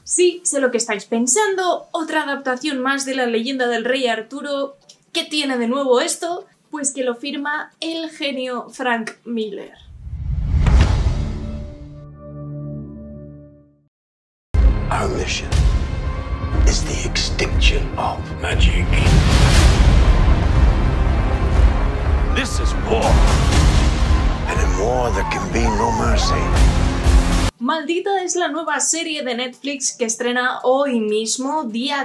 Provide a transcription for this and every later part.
Sí, sé lo que estáis pensando, otra adaptación más de la leyenda del rey Arturo. ¿Qué tiene de nuevo esto? Pues que lo firma el genio Frank Miller. Our mission is the extinction of magic. This is war. And in war there can be no mercy. Maldita es la nueva serie de Netflix que estrena hoy mismo, día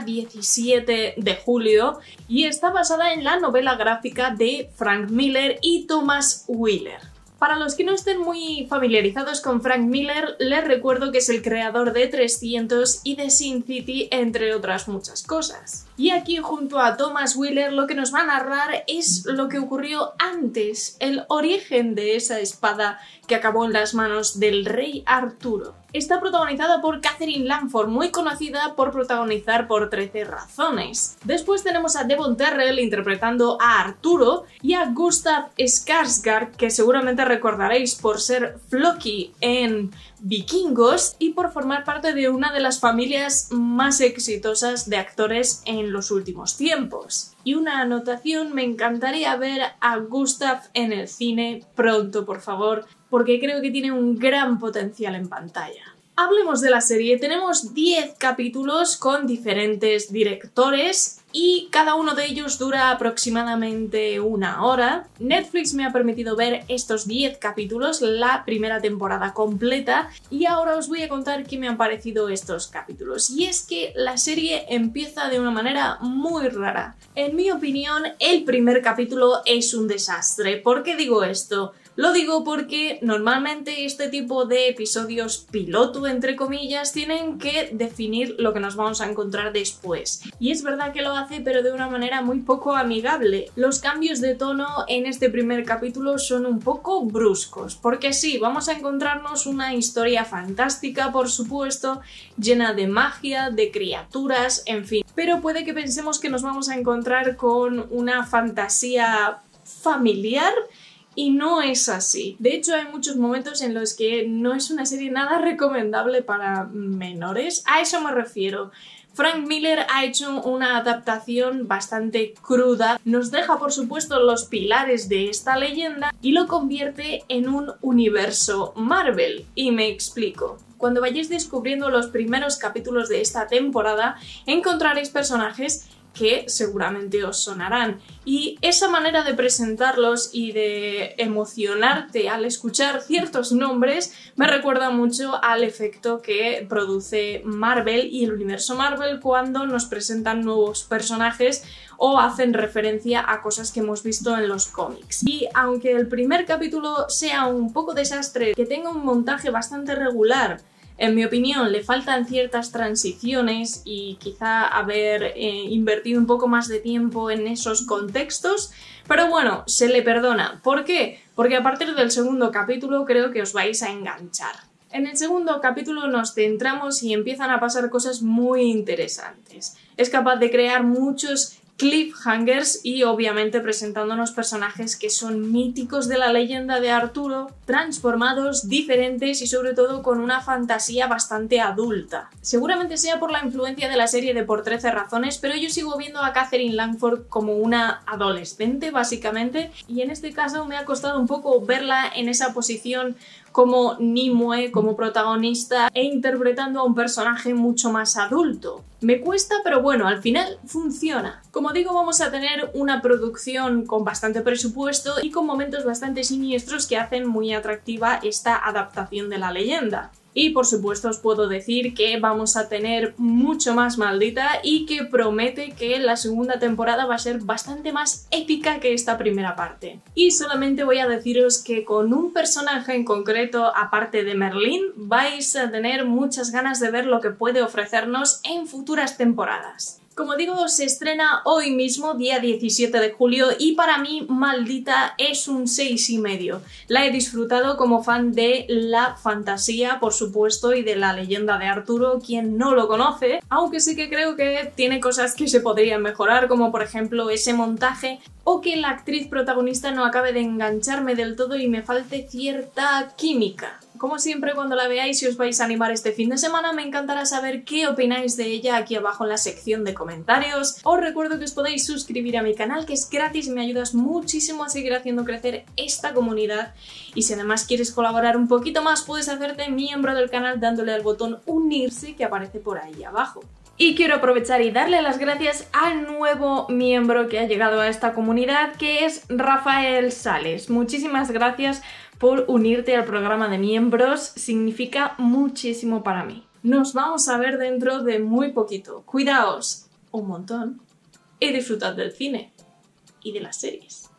17 de julio, y está basada en la novela gráfica de Frank Miller y Thomas Wheeler. Para los que no estén muy familiarizados con Frank Miller, les recuerdo que es el creador de 300 y de Sin City, entre otras muchas cosas. Y aquí, junto a Thomas Wheeler, lo que nos va a narrar es lo que ocurrió antes, el origen de esa espada que acabó en las manos del rey Arturo. Está protagonizada por Katherine Langford, muy conocida por protagonizar por 13 razones. Después tenemos a Devon Terrell interpretando a Arturo y a Gustav Skarsgård, que seguramente recordaréis por ser Floki en Vikingos y por formar parte de una de las familias más exitosas de actores en los últimos tiempos. Y una anotación, me encantaría ver a Gustav en el cine pronto, por favor, porque creo que tiene un gran potencial en pantalla. Hablemos de la serie. Tenemos 10 capítulos con diferentes directores y cada uno de ellos dura aproximadamente una hora. Netflix me ha permitido ver estos 10 capítulos, la primera temporada completa, y ahora os voy a contar qué me han parecido estos capítulos. Y es que la serie empieza de una manera muy rara. En mi opinión, el primer capítulo es un desastre. ¿Por qué digo esto? Lo digo porque normalmente este tipo de episodios piloto, entre comillas, tienen que definir lo que nos vamos a encontrar después. Y es verdad que lo hace, pero de una manera muy poco amigable. Los cambios de tono en este primer capítulo son un poco bruscos, porque sí, vamos a encontrarnos una historia fantástica, por supuesto, llena de magia, de criaturas, en fin. Pero puede que pensemos que nos vamos a encontrar con una fantasía familiar, y no es así. De hecho, hay muchos momentos en los que no es una serie nada recomendable para menores. A eso me refiero. Frank Miller ha hecho una adaptación bastante cruda, nos deja por supuesto los pilares de esta leyenda y lo convierte en un universo Marvel. Y me explico. Cuando vayáis descubriendo los primeros capítulos de esta temporada, encontraréis personajes que seguramente os sonarán, y esa manera de presentarlos y de emocionarte al escuchar ciertos nombres me recuerda mucho al efecto que produce Marvel y el universo Marvel cuando nos presentan nuevos personajes o hacen referencia a cosas que hemos visto en los cómics. Y aunque el primer capítulo sea un poco desastre, que tenga un montaje bastante regular, en mi opinión le faltan ciertas transiciones y quizá haber invertido un poco más de tiempo en esos contextos, pero bueno, se le perdona. ¿Por qué? Porque a partir del segundo capítulo creo que os vais a enganchar. En el segundo capítulo nos centramos y empiezan a pasar cosas muy interesantes. Es capaz de crear muchos cliffhangers y obviamente presentándonos personajes que son míticos de la leyenda de Arturo, transformados, diferentes y sobre todo con una fantasía bastante adulta. Seguramente sea por la influencia de la serie de Por 13 razones, pero yo sigo viendo a Katherine Langford como una adolescente básicamente, y en este caso me ha costado un poco verla en esa posición como Nimue, como protagonista, e interpretando a un personaje mucho más adulto. Me cuesta, pero bueno, al final funciona. Como digo, vamos a tener una producción con bastante presupuesto y con momentos bastante siniestros que hacen muy atractiva esta adaptación de la leyenda. Y por supuesto os puedo decir que vamos a tener mucho más Maldita y que promete que la segunda temporada va a ser bastante más épica que esta primera parte. Y solamente voy a deciros que con un personaje en concreto, aparte de Merlín, vais a tener muchas ganas de ver lo que puede ofrecernos en futuras temporadas. Como digo, se estrena hoy mismo, día 17 de julio, y para mí Maldita es un 6,5. La he disfrutado como fan de la fantasía, por supuesto, y de la leyenda de Arturo, quien no lo conoce, aunque sí que creo que tiene cosas que se podrían mejorar, como por ejemplo ese montaje, o que la actriz protagonista no acabe de engancharme del todo y me falte cierta química Como siempre, cuando la veáis y os vais a animar este fin de semana, me encantará saber qué opináis de ella aquí abajo en la sección de comentarios. Os recuerdo que os podéis suscribir a mi canal, que es gratis y me ayudas muchísimo a seguir haciendo crecer esta comunidad. Y si además quieres colaborar un poquito más, puedes hacerte miembro del canal dándole al botón unirse que aparece por ahí abajo. Y quiero aprovechar y darle las gracias al nuevo miembro que ha llegado a esta comunidad, que es Rafael Sales. Muchísimas gracias por unirte al programa de miembros, significa muchísimo para mí. Nos vamos a ver dentro de muy poquito. Cuidaos un montón y disfrutad del cine y de las series.